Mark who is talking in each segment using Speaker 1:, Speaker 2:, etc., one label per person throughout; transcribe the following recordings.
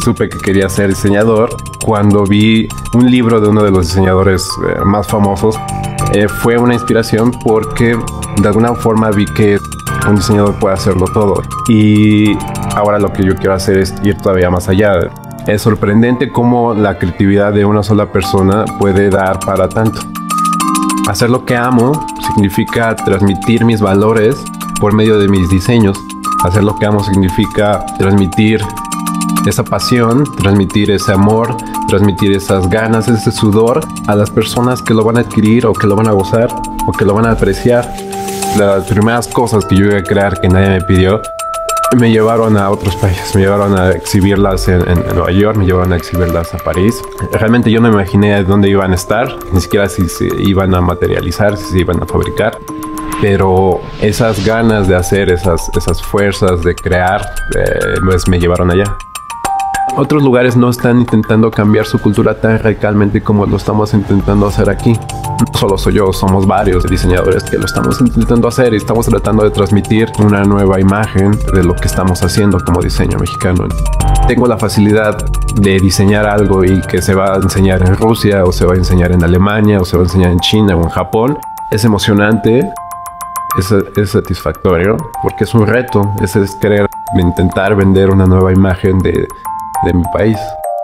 Speaker 1: supe que quería ser diseñador cuando vi un libro de uno de los diseñadores más famosos. Fue una inspiración porque de alguna forma vi que un diseñador puede hacerlo todo. Y ahora lo que yo quiero hacer es ir todavía más allá. Es sorprendente cómo la creatividad de una sola persona puede dar para tanto. Hacer lo que amo significa transmitir mis valores por medio de mis diseños. Hacer lo que amo significa transmitir esa pasión, transmitir ese amor, transmitir esas ganas, ese sudor a las personas que lo van a adquirir o que lo van a gozar o que lo van a apreciar. Las primeras cosas que yo iba a crear que nadie me pidió me llevaron a otros países, me llevaron a exhibirlas en Nueva York, me llevaron a exhibirlas a París. Realmente yo no me imaginé dónde iban a estar, ni siquiera si se iban a materializar, si se iban a fabricar. Pero esas ganas de hacer, esas fuerzas de crear, pues me llevaron allá. Otros lugares no están intentando cambiar su cultura tan radicalmente como lo estamos intentando hacer aquí. No solo soy yo, somos varios diseñadores que lo estamos intentando hacer y estamos tratando de transmitir una nueva imagen de lo que estamos haciendo como diseño mexicano. Tengo la facilidad de diseñar algo y que se va a enseñar en Rusia o se va a enseñar en Alemania o se va a enseñar en China o en Japón. Es emocionante, es satisfactorio porque es un reto, es querer intentar vender una nueva imagen de mi país.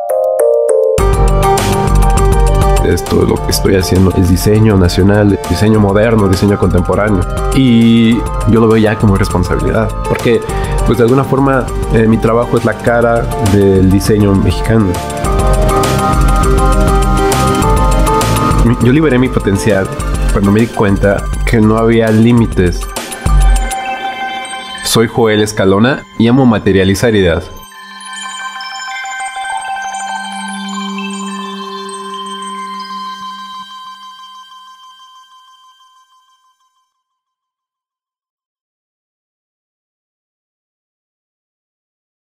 Speaker 1: Esto, lo que estoy haciendo es diseño nacional, diseño moderno, diseño contemporáneo. Y yo lo veo ya como responsabilidad, porque pues de alguna forma mi trabajo es la cara del diseño mexicano. Yo liberé mi potencial cuando me di cuenta que no había límites. Soy Joel Escalona y amo materializar ideas.